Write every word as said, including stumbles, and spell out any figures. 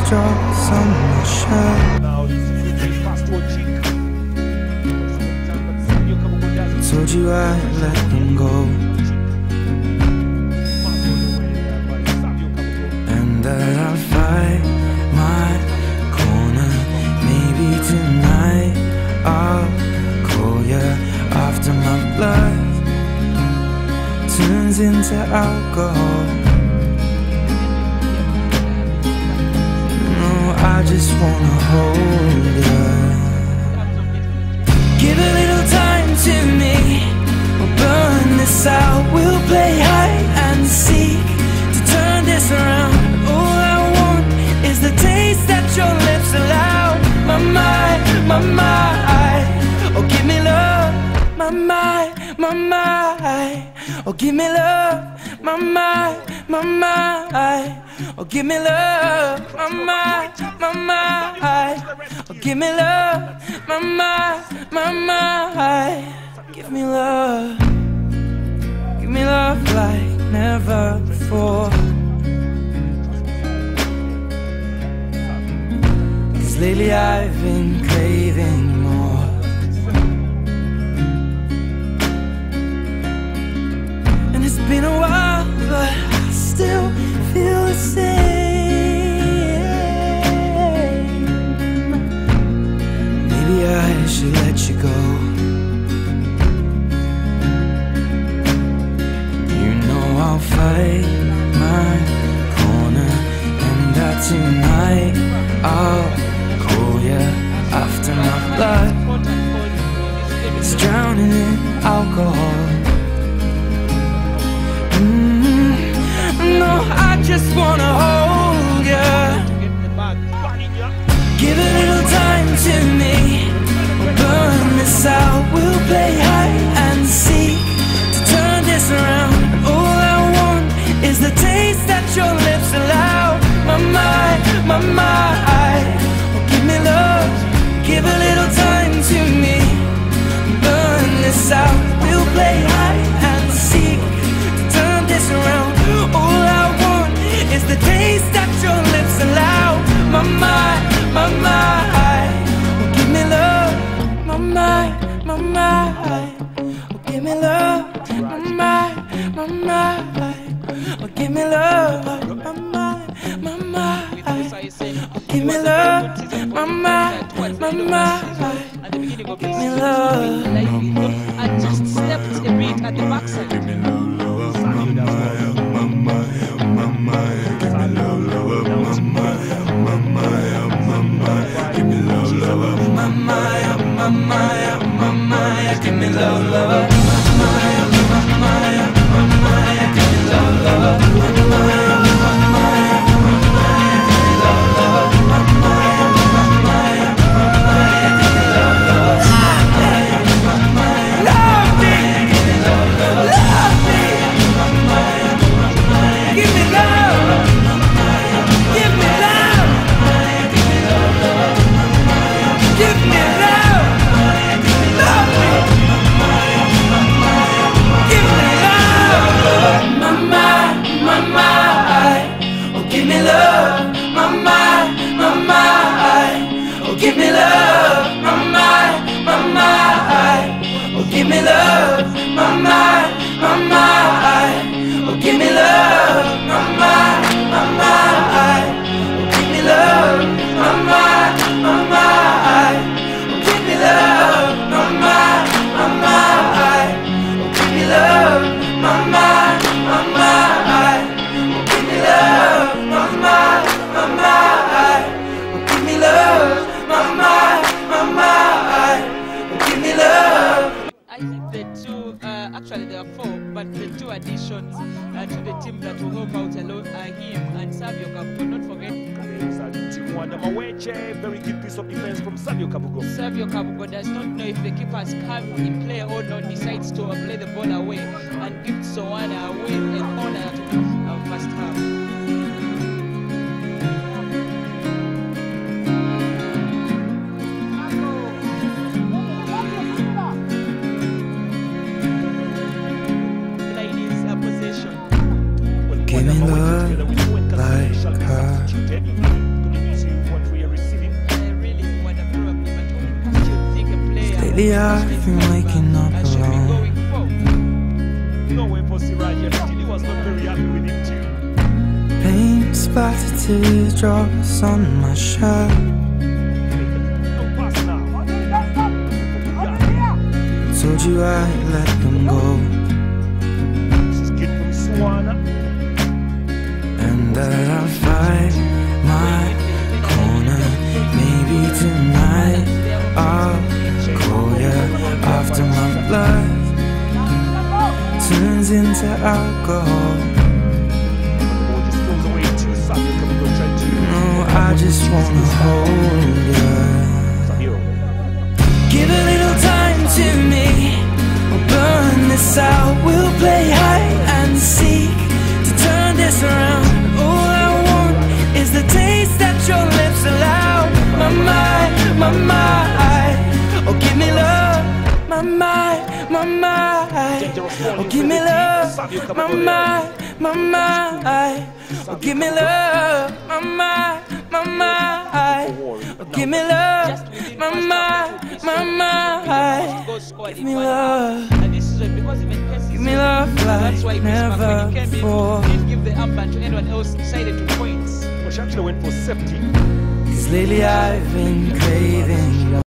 drops on my shirt. Told you I'd let them go, and that I'll fight my corner. Maybe tonight I'll call you after my blood turns into alcohol. No, I just wanna hold you. Give a little time to me, we'll burn this out. We'll play hide and seek to turn this around. All I want is the taste that your lips allow. My mind, my mind, oh give me love. My mind, my mind, oh give me love. My mind, my mind, oh give me love. My mind, my mind, oh give me love. My mind, my mind, give me love. Give me love like never before. 'Cause lately I've been craving more. And it's been a while, but I still feel the same. Maybe I should let you go. You know I'll fight my corner, and that tonight I'll call you after my blood is drowning in alcohol. Mm, no, I just wanna hold you. Give a little time to me, we'll burn this out. We'll play hide and seek to turn this around. All I want is the taste that your lips allow. My mind, my mind, oh give me love. Give a little time to me, burn this out. We'll play hide and seek to turn this around. All I want is the taste that your lips allow. My mind, my mind, oh give me love. My mind, my mind, oh give me love. My mind, my mind, oh give me love. My mind, my mind, oh give me love. My mind, my mind, oh give me love. I just stepped a bit at the backside. Give me love, love, mama, mama, mama. Give me love, love, mama, mama, mama. Give me love, love, mama, mama, mama. Give me love, love, mama, mama, mama. Give me love, love, mama, mama, mama. Give me love, love, mama, mama, mama. Give me love, love, mama, love me. Give me love, love, love me. Give me love, give me love, give me love, love me, give me love, mama, mama, oh give me love, mama, mama, oh give me love, mama, mama, oh give me love, mama, mama, oh give me love, mama, mama, oh give me love, mama, mama, oh give me love, mama, mama, oh give me love, mama, mama, oh give me love, mama, mama, oh give me love, mama, mama, oh give me love. I think the two, uh, actually there are four, but the two additions uh, to the team that will help out alone are him and Savio Kabugo. Not forget. Very good piece of defense from Savio Kabugo. Savio Kabugo does not know if the keepers come in play or not, decides to uh, play the ball away and give Soana away and honor to the uh, first half. Give me love like her. I've been waking up I should be alone. going for. No way for Siraj, still he was not very happy with him too. Paint splattered teardrops on my shirt. No pass now. Told you I'd let them go, This is kid from Swana. and that I'll fight my corner. Maybe tonight I'll call you after my blood turns into alcohol. Oh, this goes away too. Savio Kabugo tried to. No, I just wanna hold you. Savio. Give a little time to me, we'll burn this out. We'll play hide and seek to turn this around. All I want is the taste that your lips allow. My mind, my mind, oh give me love. My mind, my mind, oh give me love. My mind, my mind, oh give me love. My mind, my mind, oh give me love. My mind, my mind, give me love. And this is it, because even Percy Give me love that's why like Bismarck, when never he came in, before. didn't give the armband to anyone else, decided to point. Well, she actually went for safety. Cause lately I've been craving